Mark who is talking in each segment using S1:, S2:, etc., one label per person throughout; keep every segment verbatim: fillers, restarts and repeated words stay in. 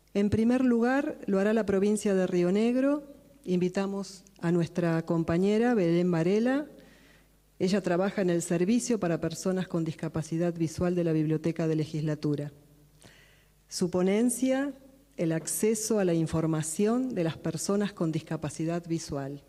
S1: En primer lugar, lo hará la provincia de Río Negro. Invitamos a nuestra compañera Belén Varela. Ella trabaja en el Servicio para Personas con Discapacidad Visual de la Biblioteca de Legislatura. Su ponencia, el acceso a la información de las personas con discapacidad visual.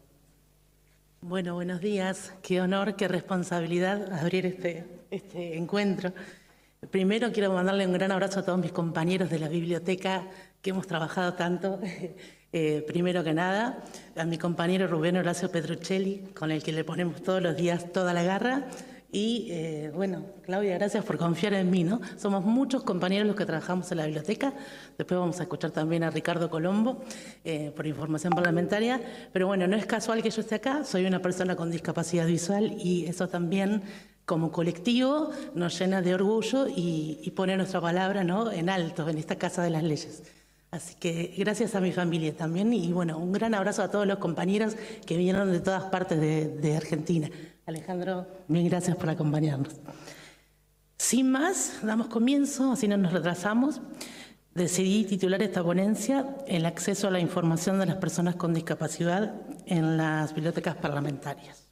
S2: Bueno, buenos días. Qué honor, qué responsabilidad abrir este, este encuentro. Primero quiero mandarle un gran abrazo a todos mis compañeros de la biblioteca que hemos trabajado tanto. Eh, primero que nada, a mi compañero Rubén Horacio Petruccelli, con el que le ponemos todos los días toda la garra. Y eh, bueno, Claudia, gracias por confiar en mí, ¿no? Somos muchos compañeros los que trabajamos en la biblioteca. Después vamos a escuchar también a Ricardo Colombo eh, por información parlamentaria. Pero bueno, no es casual que yo esté acá. Soy una persona con discapacidad visual y eso también, como colectivo, nos llena de orgullo y, y pone nuestra palabra, ¿no?, en alto en esta Casa de las Leyes. Así que gracias a mi familia también y bueno, un gran abrazo a todos los compañeros que vinieron de todas partes de, de Argentina. Alejandro, mil gracias por acompañarnos. Sin más, damos comienzo, así no nos retrasamos. Decidí titular esta ponencia El acceso a la información de las personas con discapacidad en las bibliotecas parlamentarias.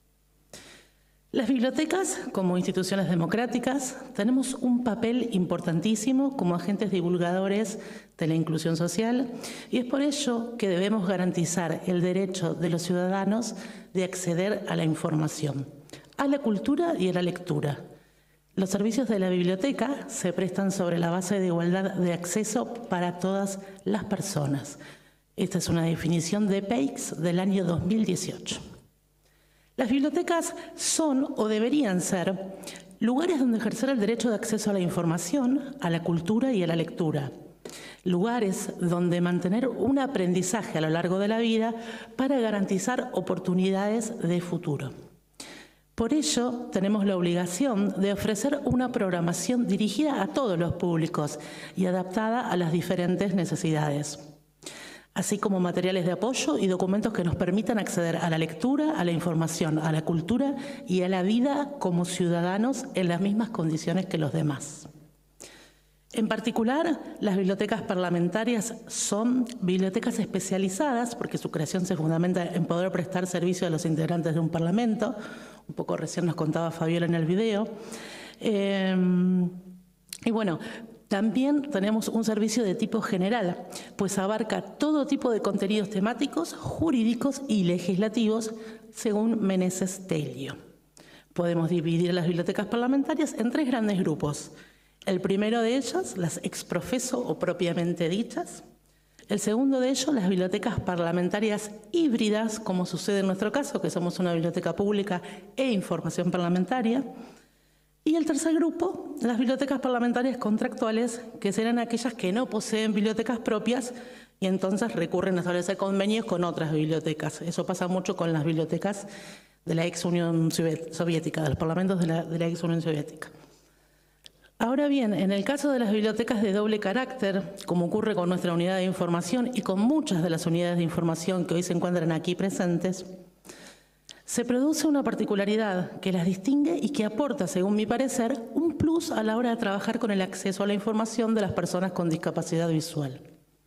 S2: Las bibliotecas, como instituciones democráticas, tenemos un papel importantísimo como agentes divulgadores de la inclusión social y es por ello que debemos garantizar el derecho de los ciudadanos de acceder a la información, a la cultura y a la lectura. Los servicios de la biblioteca se prestan sobre la base de igualdad de acceso para todas las personas. Esta es una definición de P E I C S del año dos mil dieciocho. Las bibliotecas son o deberían ser lugares donde ejercer el derecho de acceso a la información, a la cultura y a la lectura. Lugares donde mantener un aprendizaje a lo largo de la vida para garantizar oportunidades de futuro. Por ello, tenemos la obligación de ofrecer una programación dirigida a todos los públicos y adaptada a las diferentes necesidades, así como materiales de apoyo y documentos que nos permitan acceder a la lectura, a la información, a la cultura y a la vida como ciudadanos en las mismas condiciones que los demás. En particular, las bibliotecas parlamentarias son bibliotecas especializadas porque su creación se fundamenta en poder prestar servicio a los integrantes de un parlamento. Un poco recién nos contaba Fabiola en el video. Eh, y bueno, también tenemos un servicio de tipo general, pues abarca todo tipo de contenidos temáticos, jurídicos y legislativos, según Meneses Telio. Podemos dividir las bibliotecas parlamentarias en tres grandes grupos. El primero de ellos, las exprofeso o propiamente dichas. El segundo de ellos, las bibliotecas parlamentarias híbridas, como sucede en nuestro caso, que somos una biblioteca pública e información parlamentaria. Y el tercer grupo, las bibliotecas parlamentarias contractuales, que serán aquellas que no poseen bibliotecas propias y entonces recurren a establecer convenios con otras bibliotecas. Eso pasa mucho con las bibliotecas de la ex Unión Soviética, de los parlamentos de la, de la ex Unión Soviética. Ahora bien, en el caso de las bibliotecas de doble carácter, como ocurre con nuestra unidad de información y con muchas de las unidades de información que hoy se encuentran aquí presentes, se produce una particularidad que las distingue y que aporta, según mi parecer, un plus a la hora de trabajar con el acceso a la información de las personas con discapacidad visual.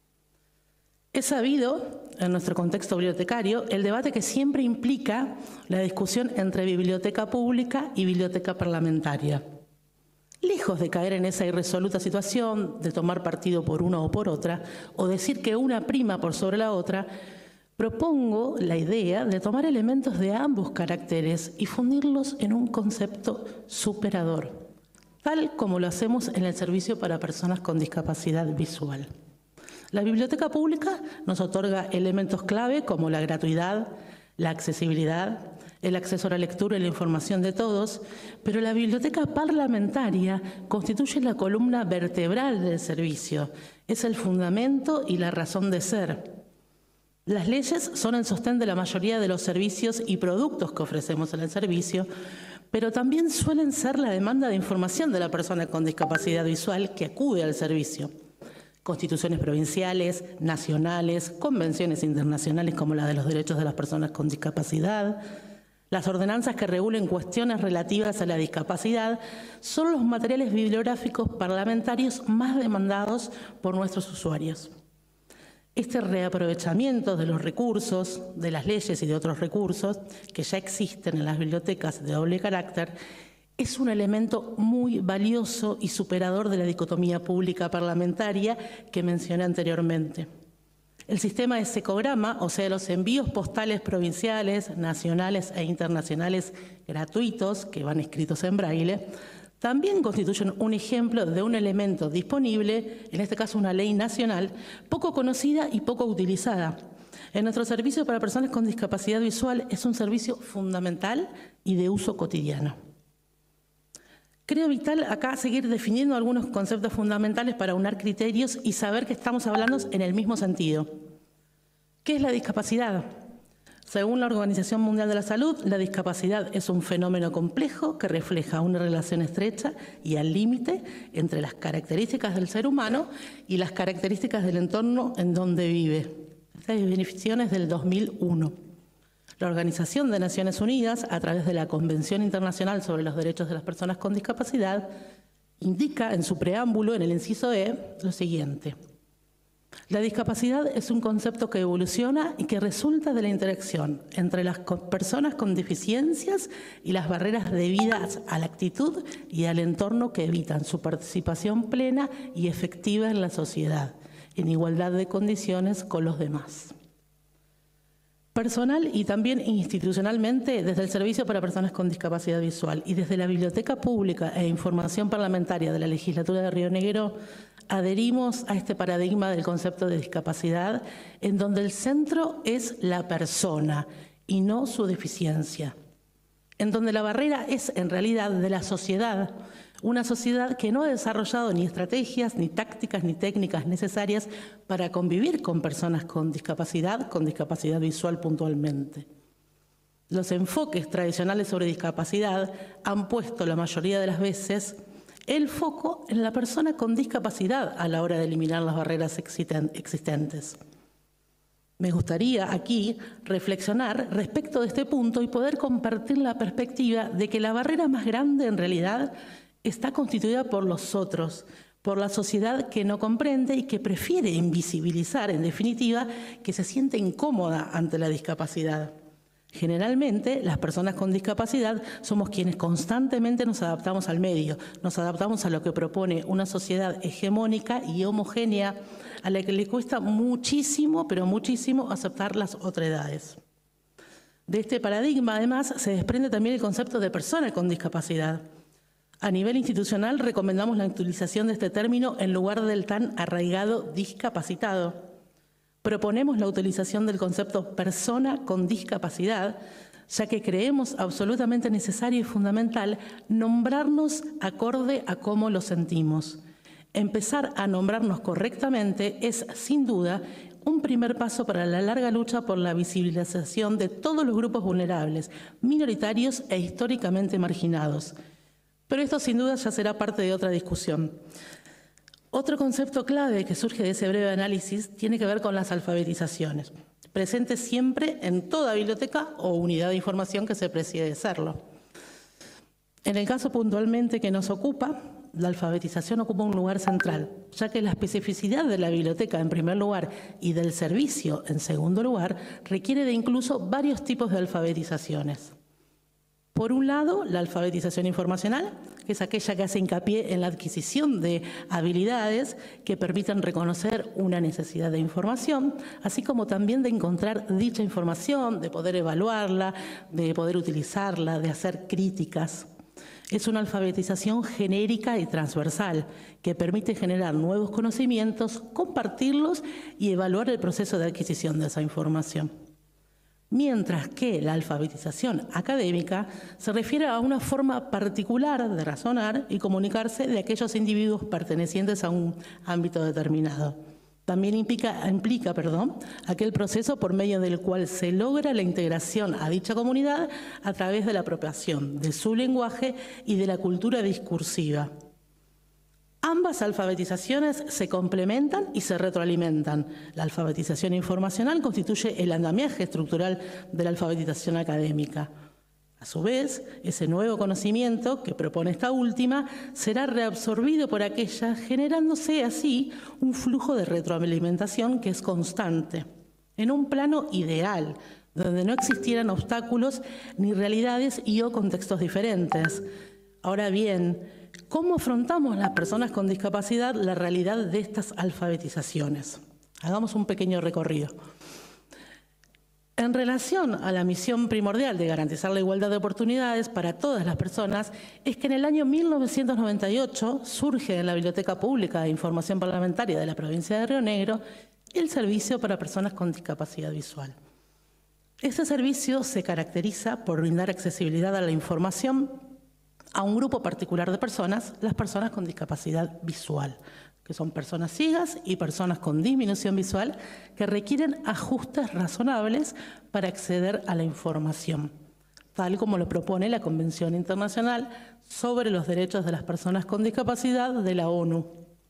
S2: Es sabido, en nuestro contexto bibliotecario, el debate que siempre implica la discusión entre biblioteca pública y biblioteca parlamentaria. Lejos de caer en esa irresoluta situación de tomar partido por una o por otra, o decir que una prima por sobre la otra, propongo la idea de tomar elementos de ambos caracteres y fundirlos en un concepto superador, tal como lo hacemos en el Servicio para Personas con Discapacidad Visual. La biblioteca pública nos otorga elementos clave como la gratuidad, la accesibilidad, el acceso a la lectura y la información de todos, pero la biblioteca parlamentaria constituye la columna vertebral del servicio, es el fundamento y la razón de ser. Las leyes son el sostén de la mayoría de los servicios y productos que ofrecemos en el servicio, pero también suelen ser la demanda de información de la persona con discapacidad visual que acude al servicio. Constituciones provinciales, nacionales, convenciones internacionales como la de los derechos de las personas con discapacidad, las ordenanzas que regulen cuestiones relativas a la discapacidad son los materiales bibliográficos parlamentarios más demandados por nuestros usuarios. Este reaprovechamiento de los recursos, de las leyes y de otros recursos que ya existen en las bibliotecas de doble carácter, es un elemento muy valioso y superador de la dicotomía pública parlamentaria que mencioné anteriormente. El sistema de secograma, o sea, los envíos postales provinciales, nacionales e internacionales gratuitos, que van escritos en braille, también constituyen un ejemplo de un elemento disponible, en este caso una ley nacional, poco conocida y poco utilizada. En nuestro servicio para personas con discapacidad visual es un servicio fundamental y de uso cotidiano. Creo vital acá seguir definiendo algunos conceptos fundamentales para unar criterios y saber que estamos hablando en el mismo sentido. ¿Qué es la discapacidad? Según la Organización Mundial de la Salud, la discapacidad es un fenómeno complejo que refleja una relación estrecha y al límite entre las características del ser humano y las características del entorno en donde vive. Esta definición es del dos mil uno. La Organización de Naciones Unidas, a través de la Convención Internacional sobre los Derechos de las Personas con Discapacidad, indica en su preámbulo, en el inciso E, lo siguiente. La discapacidad es un concepto que evoluciona y que resulta de la interacción entre las personas con deficiencias y las barreras debidas a la actitud y al entorno que evitan su participación plena y efectiva en la sociedad, en igualdad de condiciones con los demás. Personal y también institucionalmente, desde el Servicio para Personas con Discapacidad Visual y desde la Biblioteca Pública e Información Parlamentaria de la Legislatura de Río Negro, adherimos a este paradigma del concepto de discapacidad, en donde el centro es la persona y no su deficiencia, en donde la barrera es en realidad de la sociedad, una sociedad que no ha desarrollado ni estrategias, ni tácticas, ni técnicas necesarias para convivir con personas con discapacidad, con discapacidad visual puntualmente. Los enfoques tradicionales sobre discapacidad han puesto la mayoría de las veces el foco en la persona con discapacidad a la hora de eliminar las barreras existentes. Me gustaría aquí reflexionar respecto de este punto y poder compartir la perspectiva de que la barrera más grande en realidad está constituida por los otros, por la sociedad que no comprende y que prefiere invisibilizar, en definitiva, que se siente incómoda ante la discapacidad. Generalmente, las personas con discapacidad somos quienes constantemente nos adaptamos al medio, nos adaptamos a lo que propone una sociedad hegemónica y homogénea a la que le cuesta muchísimo, pero muchísimo, aceptar las otredades. De este paradigma, además, se desprende también el concepto de persona con discapacidad. A nivel institucional, recomendamos la utilización de este término en lugar del tan arraigado discapacitado. Proponemos la utilización del concepto persona con discapacidad, ya que creemos absolutamente necesario y fundamental nombrarnos acorde a cómo lo sentimos. Empezar a nombrarnos correctamente es, sin duda, un primer paso para la larga lucha por la visibilización de todos los grupos vulnerables, minoritarios e históricamente marginados. Pero esto, sin duda, ya será parte de otra discusión. Otro concepto clave que surge de ese breve análisis tiene que ver con las alfabetizaciones, presentes siempre en toda biblioteca o unidad de información que se preside de serlo. En el caso puntualmente que nos ocupa, la alfabetización ocupa un lugar central, ya que la especificidad de la biblioteca en primer lugar y del servicio en segundo lugar requiere de incluso varios tipos de alfabetizaciones. Por un lado, la alfabetización informacional, que es aquella que hace hincapié en la adquisición de habilidades que permitan reconocer una necesidad de información, así como también de encontrar dicha información, de poder evaluarla, de poder utilizarla, de hacer críticas. Es una alfabetización genérica y transversal que permite generar nuevos conocimientos, compartirlos y evaluar el proceso de adquisición de esa información. Mientras que la alfabetización académica se refiere a una forma particular de razonar y comunicarse de aquellos individuos pertenecientes a un ámbito determinado. También implica, implica perdón, aquel proceso por medio del cual se logra la integración a dicha comunidad a través de la apropiación de su lenguaje y de la cultura discursiva. Ambas alfabetizaciones se complementan y se retroalimentan. La alfabetización informacional constituye el andamiaje estructural de la alfabetización académica. A su vez, ese nuevo conocimiento que propone esta última será reabsorbido por aquella, generándose así un flujo de retroalimentación que es constante, en un plano ideal, donde no existieran obstáculos ni realidades y o contextos diferentes. Ahora bien, ¿cómo afrontamos las personas con discapacidad la realidad de estas alfabetizaciones? Hagamos un pequeño recorrido. En relación a la misión primordial de garantizar la igualdad de oportunidades para todas las personas, es que en el año mil novecientos noventa y ocho surge en la Biblioteca Pública de Información Parlamentaria de la provincia de Río Negro el Servicio para Personas con Discapacidad Visual. Este servicio se caracteriza por brindar accesibilidad a la información a un grupo particular de personas, las personas con discapacidad visual, que son personas ciegas y personas con disminución visual que requieren ajustes razonables para acceder a la información, tal como lo propone la Convención Internacional sobre los Derechos de las Personas con Discapacidad de la ONU.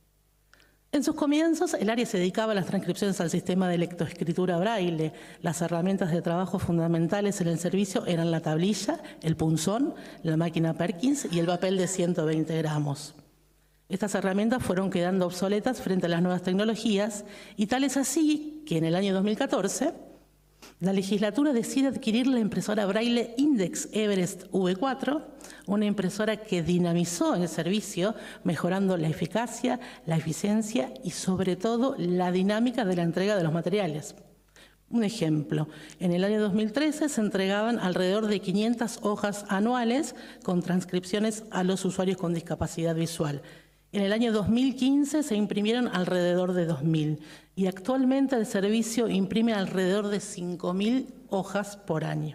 S2: En sus comienzos, el área se dedicaba a las transcripciones al sistema de lectoescritura braille. Las herramientas de trabajo fundamentales en el servicio eran la tablilla, el punzón, la máquina Perkins y el papel de ciento veinte gramos. Estas herramientas fueron quedando obsoletas frente a las nuevas tecnologías y tal es así que en el año dos mil catorce la legislatura decide adquirir la impresora Braille Index Everest V cuatro, una impresora que dinamizó el servicio, mejorando la eficacia, la eficiencia y sobre todo la dinámica de la entrega de los materiales. Un ejemplo, en el año dos mil trece se entregaban alrededor de quinientas hojas anuales con transcripciones a los usuarios con discapacidad visual. En el año dos mil quince se imprimieron alrededor de dos mil y actualmente el servicio imprime alrededor de cinco mil hojas por año.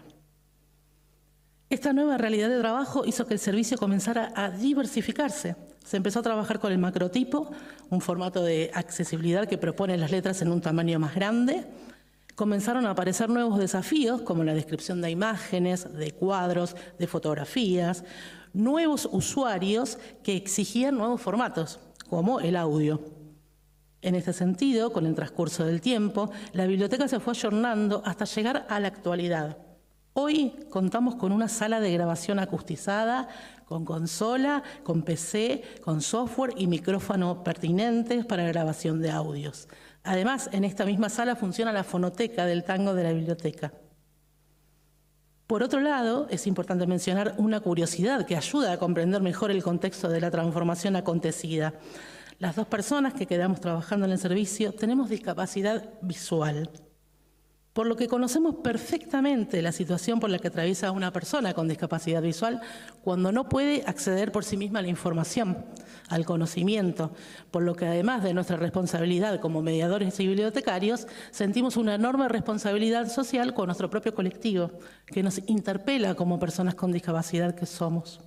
S2: Esta nueva realidad de trabajo hizo que el servicio comenzara a diversificarse. Se empezó a trabajar con el macrotipo, un formato de accesibilidad que propone las letras en un tamaño más grande. Comenzaron a aparecer nuevos desafíos como la descripción de imágenes, de cuadros, de fotografías, nuevos usuarios que exigían nuevos formatos, como el audio. En este sentido, con el transcurso del tiempo, la biblioteca se fue ayornando hasta llegar a la actualidad. Hoy contamos con una sala de grabación acustizada, con consola, con P C, con software y micrófono pertinentes para grabación de audios. Además, en esta misma sala funciona la fonoteca del tango de la biblioteca. Por otro lado, es importante mencionar una curiosidad que ayuda a comprender mejor el contexto de la transformación acontecida. Las dos personas que quedamos trabajando en el servicio tenemos discapacidad visual, por lo que conocemos perfectamente la situación por la que atraviesa una persona con discapacidad visual cuando no puede acceder por sí misma a la información, al conocimiento, por lo que además de nuestra responsabilidad como mediadores y bibliotecarios, sentimos una enorme responsabilidad social con nuestro propio colectivo, que nos interpela como personas con discapacidad que somos.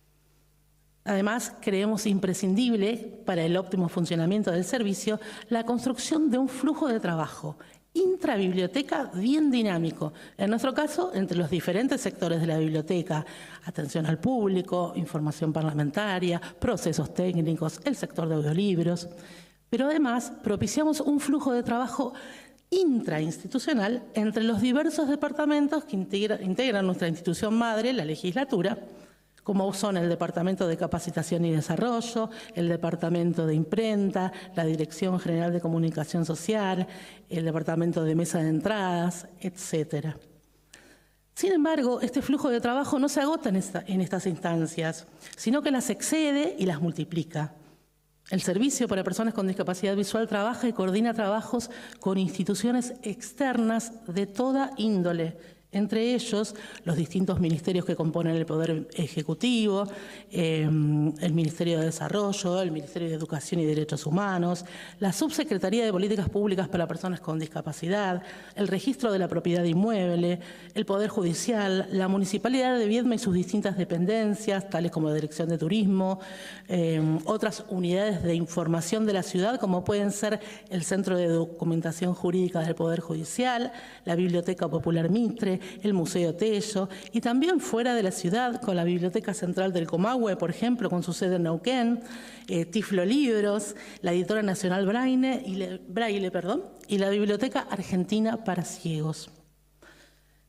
S2: Además, creemos imprescindible para el óptimo funcionamiento del servicio la construcción de un flujo de trabajo intrabiblioteca bien dinámico, en nuestro caso entre los diferentes sectores de la biblioteca, atención al público, información parlamentaria, procesos técnicos, el sector de audiolibros, pero además propiciamos un flujo de trabajo intrainstitucional entre los diversos departamentos que integra, integran nuestra institución madre, la legislatura, como son el Departamento de Capacitación y Desarrollo, el Departamento de Imprenta, la Dirección General de Comunicación Social, el Departamento de Mesa de Entradas, etcétera. Sin embargo, este flujo de trabajo no se agota en, esta, en estas instancias, sino que las excede y las multiplica. El Servicio para Personas con Discapacidad Visual trabaja y coordina trabajos con instituciones externas de toda índole, entre ellos los distintos ministerios que componen el Poder Ejecutivo, eh, el Ministerio de Desarrollo, el Ministerio de Educación y Derechos Humanos, la Subsecretaría de Políticas Públicas para Personas con Discapacidad, el Registro de la Propiedad Inmueble, el Poder Judicial, la Municipalidad de Viedma y sus distintas dependencias, tales como la Dirección de Turismo, eh, otras unidades de información de la ciudad, como pueden ser el Centro de Documentación Jurídica del Poder Judicial, la Biblioteca Popular Mitre, el Museo Tello, y también fuera de la ciudad con la Biblioteca Central del Comahue, por ejemplo, con su sede en Neuquén, eh, Tiflo Libros, la Editora Nacional Braille y, le, Braille perdón, y la Biblioteca Argentina para Ciegos.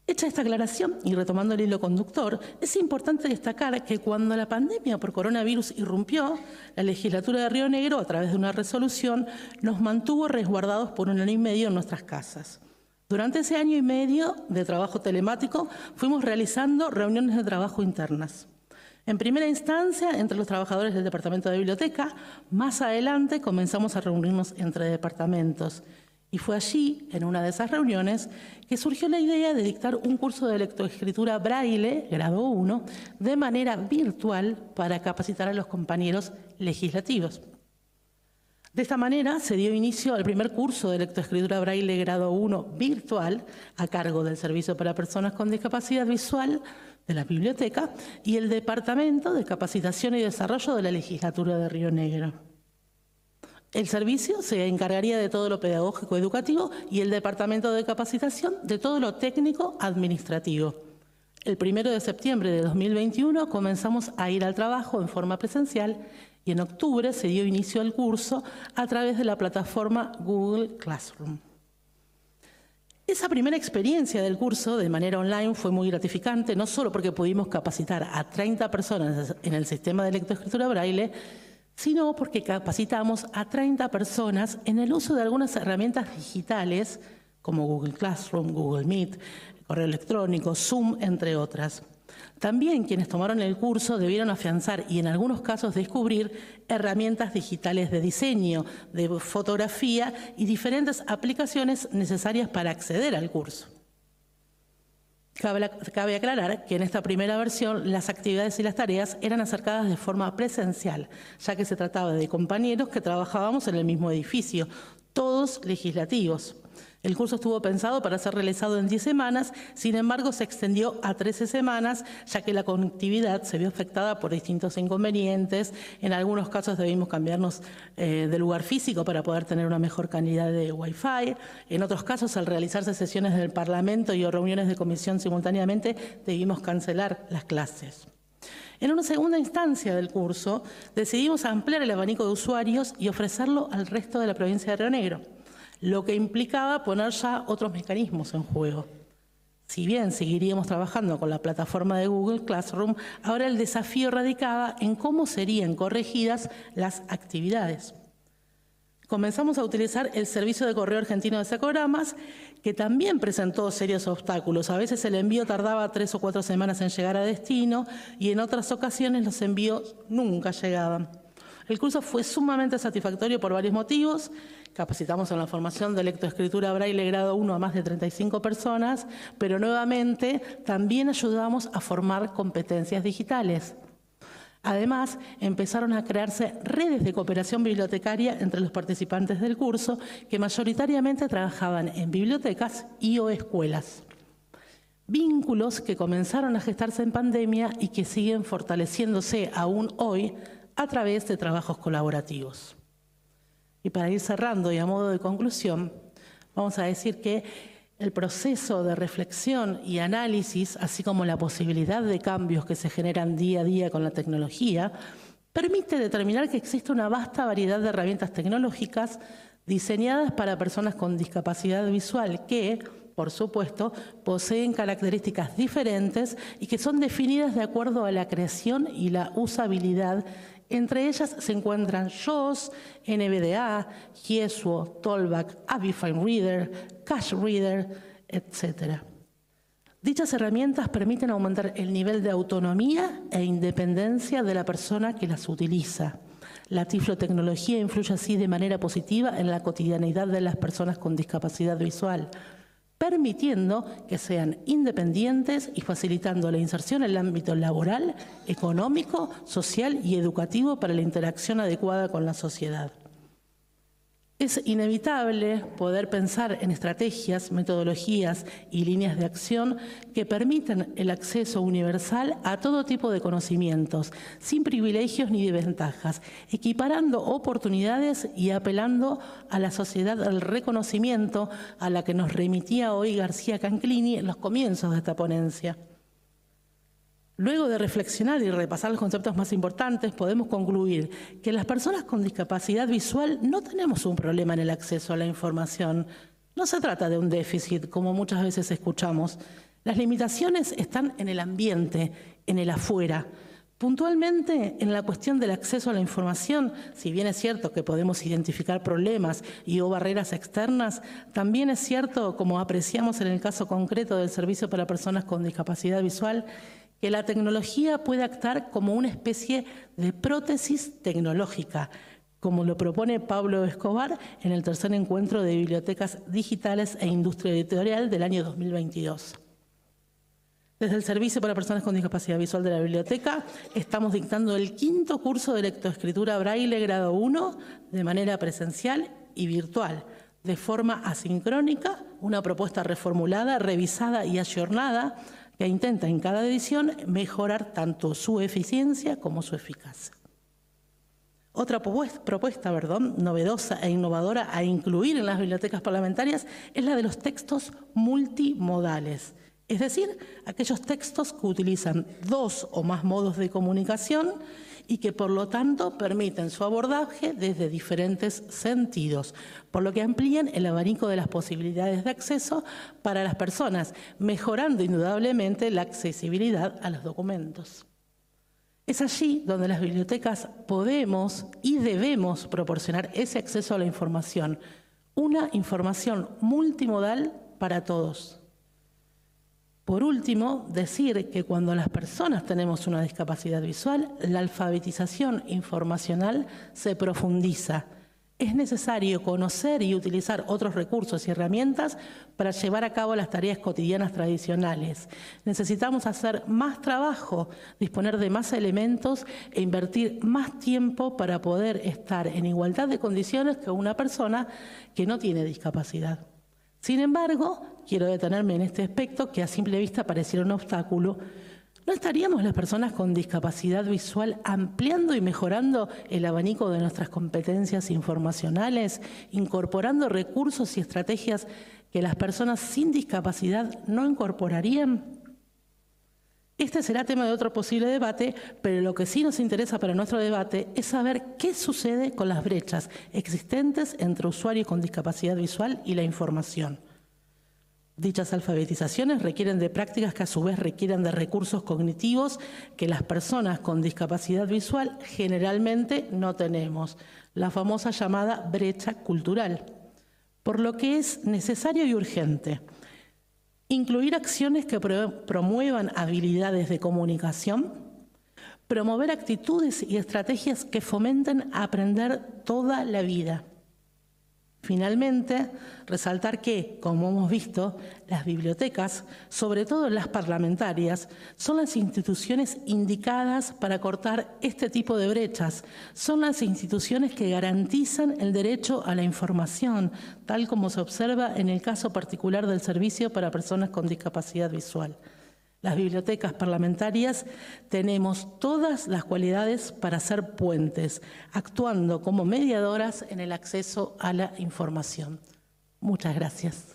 S2: Hecha esta aclaración y retomando el hilo conductor, es importante destacar que cuando la pandemia por coronavirus irrumpió, la legislatura de Río Negro, a través de una resolución, nos mantuvo resguardados por un año y medio en nuestras casas. Durante ese año y medio de trabajo telemático, fuimos realizando reuniones de trabajo internas. En primera instancia, entre los trabajadores del Departamento de Biblioteca, más adelante comenzamos a reunirnos entre departamentos. Y fue allí, en una de esas reuniones, que surgió la idea de dictar un curso de lectoescritura braille, grado uno, de manera virtual para capacitar a los compañeros legislativos. De esta manera se dio inicio al primer curso de lectoescritura braille grado uno virtual a cargo del Servicio para Personas con Discapacidad Visual de la Biblioteca y el Departamento de Capacitación y Desarrollo de la Legislatura de Río Negro. El servicio se encargaría de todo lo pedagógico educativo y el Departamento de Capacitación de todo lo técnico administrativo. El primero de septiembre de dos mil veintiuno comenzamos a ir al trabajo en forma presencial y en octubre se dio inicio al curso a través de la plataforma Google Classroom. Esa primera experiencia del curso de manera online fue muy gratificante, no solo porque pudimos capacitar a treinta personas en el sistema de lectoescritura braille, sino porque capacitamos a treinta personas en el uso de algunas herramientas digitales como Google Classroom, Google Meet, correo electrónico, Zoom, entre otras. También quienes tomaron el curso debieron afianzar y en algunos casos descubrir herramientas digitales de diseño, de fotografía y diferentes aplicaciones necesarias para acceder al curso. Cabe, cabe aclarar que en esta primera versión las actividades y las tareas eran acercadas de forma presencial, ya que se trataba de compañeros que trabajábamos en el mismo edificio, todos legislativos. El curso estuvo pensado para ser realizado en diez semanas, sin embargo se extendió a trece semanas, ya que la conectividad se vio afectada por distintos inconvenientes. En algunos casos debimos cambiarnos eh, de lugar físico para poder tener una mejor calidad de Wi-Fi. En otros casos, al realizarse sesiones del Parlamento y o reuniones de comisión simultáneamente, debimos cancelar las clases. En una segunda instancia del curso, decidimos ampliar el abanico de usuarios y ofrecerlo al resto de la provincia de Río Negro, lo que implicaba poner ya otros mecanismos en juego. Si bien seguiríamos trabajando con la plataforma de Google Classroom, ahora el desafío radicaba en cómo serían corregidas las actividades. Comenzamos a utilizar el servicio de correo argentino de Sacogramas, que también presentó serios obstáculos. A veces el envío tardaba tres o cuatro semanas en llegar a destino y en otras ocasiones los envíos nunca llegaban. El curso fue sumamente satisfactorio por varios motivos. Capacitamos en la formación de lectoescritura braille grado uno a más de treinta y cinco personas, pero nuevamente también ayudamos a formar competencias digitales. Además, empezaron a crearse redes de cooperación bibliotecaria entre los participantes del curso que mayoritariamente trabajaban en bibliotecas y o escuelas. Vínculos que comenzaron a gestarse en pandemia y que siguen fortaleciéndose aún hoy a través de trabajos colaborativos. Y para ir cerrando y a modo de conclusión, vamos a decir que el proceso de reflexión y análisis, así como la posibilidad de cambios que se generan día a día con la tecnología, permite determinar que existe una vasta variedad de herramientas tecnológicas diseñadas para personas con discapacidad visual que, por supuesto, poseen características diferentes y que son definidas de acuerdo a la creación y la usabilidad. Entre ellas se encuentran JAWS, N V D A, Gesuo, Tollback, Avifine Reader, Cash Reader, etcétera. Dichas herramientas permiten aumentar el nivel de autonomía e independencia de la persona que las utiliza. La tiflotecnología influye así de manera positiva en la cotidianeidad de las personas con discapacidad visual, permitiendo que sean independientes y facilitando la inserción en el ámbito laboral, económico, social y educativo para la interacción adecuada con la sociedad. Es inevitable poder pensar en estrategias, metodologías y líneas de acción que permitan el acceso universal a todo tipo de conocimientos, sin privilegios ni desventajas, equiparando oportunidades y apelando a la sociedad al reconocimiento a la que nos remitía hoy García Canclini en los comienzos de esta ponencia. Luego de reflexionar y repasar los conceptos más importantes, podemos concluir que las personas con discapacidad visual no tenemos un problema en el acceso a la información. No se trata de un déficit, como muchas veces escuchamos. Las limitaciones están en el ambiente, en el afuera. Puntualmente, en la cuestión del acceso a la información, si bien es cierto que podemos identificar problemas y o barreras externas, también es cierto, como apreciamos en el caso concreto del Servicio para Personas con Discapacidad Visual, que la tecnología puede actuar como una especie de prótesis tecnológica, como lo propone Pablo Escobar en el tercer encuentro de bibliotecas digitales e industria editorial del año dos mil veintidós. Desde el Servicio para Personas con Discapacidad Visual de la Biblioteca estamos dictando el quinto curso de lectoescritura braille grado uno de manera presencial y virtual, de forma asincrónica, una propuesta reformulada, revisada y ayornada que intenta en cada edición mejorar tanto su eficiencia como su eficacia. Otra propuesta perdón, novedosa e innovadora a incluir en las bibliotecas parlamentarias es la de los textos multimodales. Es decir, aquellos textos que utilizan dos o más modos de comunicación y que por lo tanto permiten su abordaje desde diferentes sentidos, por lo que amplían el abanico de las posibilidades de acceso para las personas, mejorando indudablemente la accesibilidad a los documentos. Es allí donde las bibliotecas podemos y debemos proporcionar ese acceso a la información, una información multimodal para todos. Por último, decir que cuando las personas tenemos una discapacidad visual, la alfabetización informacional se profundiza. Es necesario conocer y utilizar otros recursos y herramientas para llevar a cabo las tareas cotidianas tradicionales. Necesitamos hacer más trabajo, disponer de más elementos e invertir más tiempo para poder estar en igualdad de condiciones que una persona que no tiene discapacidad. Sin embargo, quiero detenerme en este aspecto que a simple vista pareciera un obstáculo. ¿No estaríamos las personas con discapacidad visual ampliando y mejorando el abanico de nuestras competencias informacionales, incorporando recursos y estrategias que las personas sin discapacidad no incorporarían? Este será tema de otro posible debate, pero lo que sí nos interesa para nuestro debate es saber qué sucede con las brechas existentes entre usuarios con discapacidad visual y la información. Dichas alfabetizaciones requieren de prácticas que a su vez requieren de recursos cognitivos que las personas con discapacidad visual generalmente no tenemos, la famosa llamada brecha cultural, por lo que es necesario y urgente incluir acciones que promuevan habilidades de comunicación, promover actitudes y estrategias que fomenten aprender toda la vida. Finalmente, resaltar que, como hemos visto, las bibliotecas, sobre todo las parlamentarias, son las instituciones indicadas para cortar este tipo de brechas. Son las instituciones que garantizan el derecho a la información, tal como se observa en el caso particular del Servicio para Personas con Discapacidad Visual. Las bibliotecas parlamentarias tenemos todas las cualidades para ser puentes, actuando como mediadoras en el acceso a la información. Muchas gracias.